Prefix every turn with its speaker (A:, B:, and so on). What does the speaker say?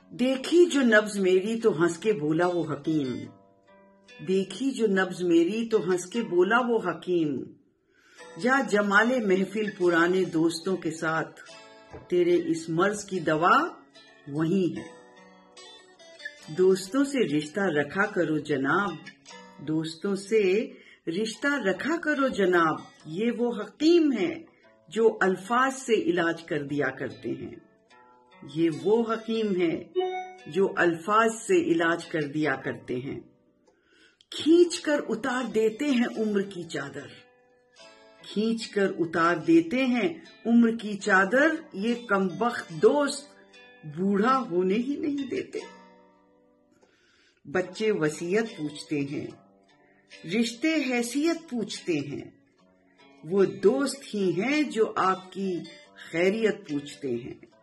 A: دیکھی جو نبض میری تو ہنس کے بولا وہ حکیم، دیکھی جو نبض میری تو ہنس کے بولا وہ حکیم، یا جمال محفل پرانے دوستوں کے ساتھ، تیرے اس مرض کی دوا وہی ہے۔ دوستوں سے رشتہ رکھا کرو جناب، دوستوں سے رشتہ رکھا کرو جناب، یہ وہ حکیم ہے جو الفاظ سے علاج کر دیا کرتے ہیں، یہ وہ حکیم ہے جو الفاظ سے علاج کر دیا کرتے ہیں۔ کھینچ کر اتار دیتے ہیں عمر کی چادر، کھینچ کر اتار دیتے ہیں عمر کی چادر، یہ کمبخت دوست بوڑھا ہونے ہی نہیں دیتے۔ بچے وصیت پوچھتے ہیں، رشتے حیثیت پوچھتے ہیں، وہ دوست ہی ہیں جو آپ کی خیریت پوچھتے ہیں۔